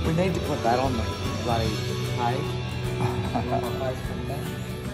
We need to put that on the bloody page. On my Facebook page.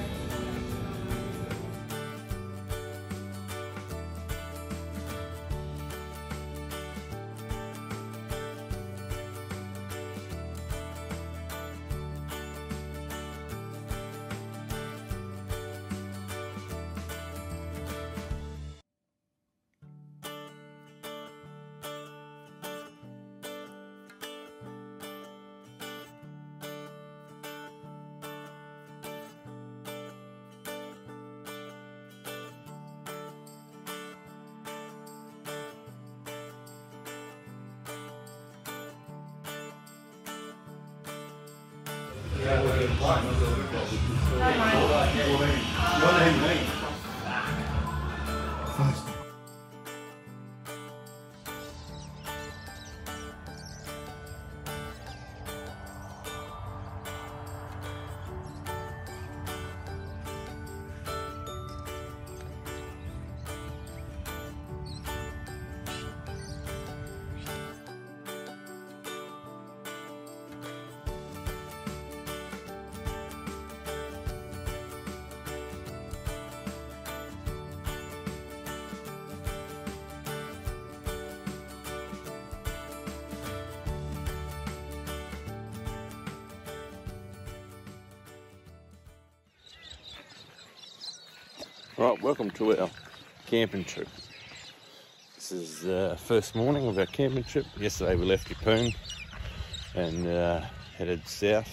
Right, welcome to our camping trip. This is the first morning of our camping trip. Yesterday we left Yeppoon and headed south,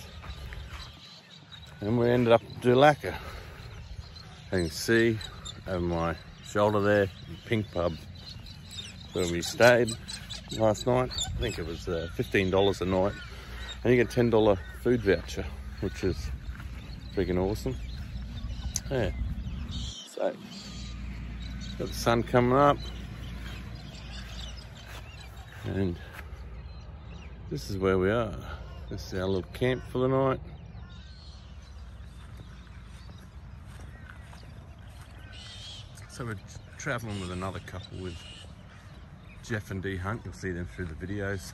and we ended up in Dulacca. You can see over my shoulder there, the pink pub where we stayed last night. I think it was $15 a night, and you get a $10 food voucher, which is freaking awesome. Yeah. So, got the sun coming up, and this is where we are. This is our little camp for the night. So we're travelling with another couple, with Jeff and Dee Hunt. You'll see them through the videos.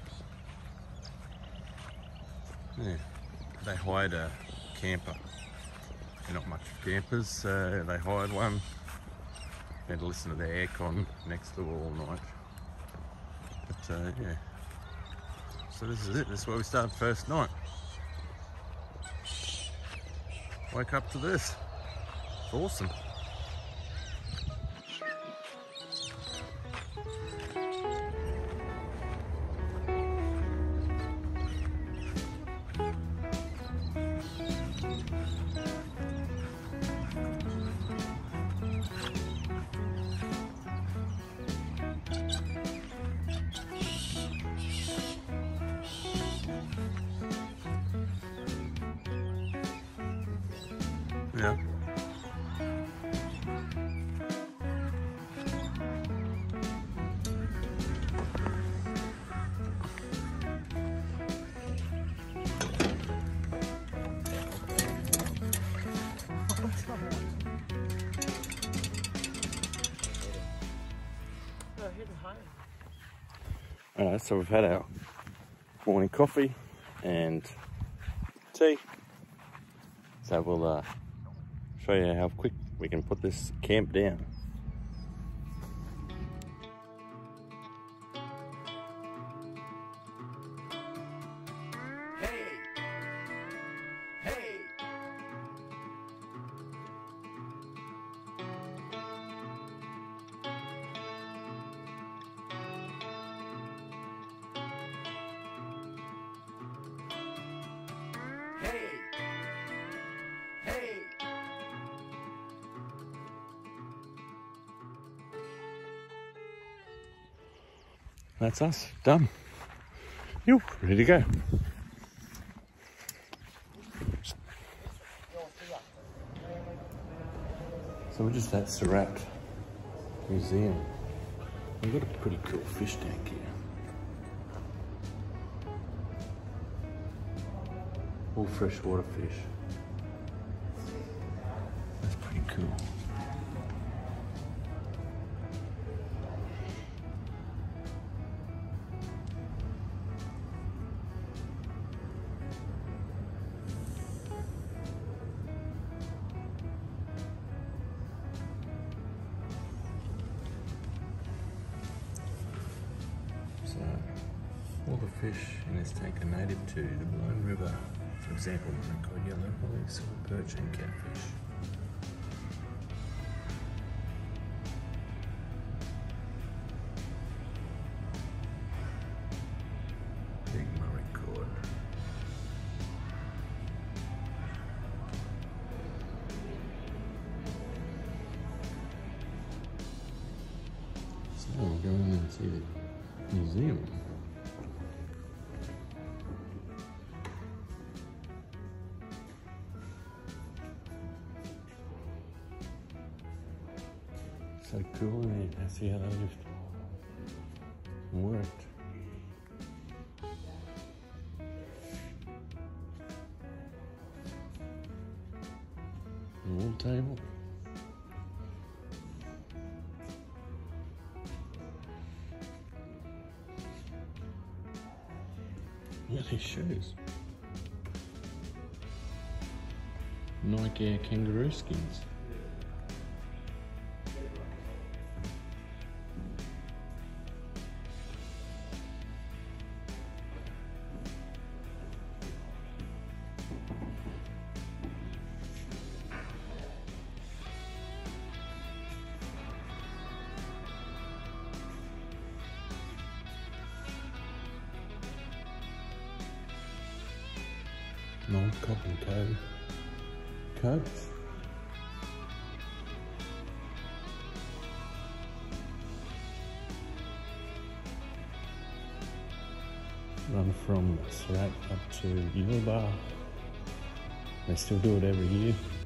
Yeah, they hired a camper. They're not much campers, so they hired one. Had to listen to the aircon next door all night. But yeah, so this is it. This is where we started first night. Wake up to this. It's awesome. Yeah. Alright, so we've had our morning coffee and tea. So we'll show you how quick we can put this camp down. That's us, done. You ready to go. So we're just at Surat Museum. We've got a pretty cool fish tank here. All freshwater fish. That's pretty cool. So, all the fish in this tank are native to the Blue River. For example, Maricoy yellow belly, silver perch and catfish. Big Maricoy. So we'll go in there and see the museum. So cool, and I see how they lived and worked. Wool table. Look at these shoes. Nike Air kangaroo skins. An old Cotton Co. coats. Run from Surat up to Isla. They still do it every year.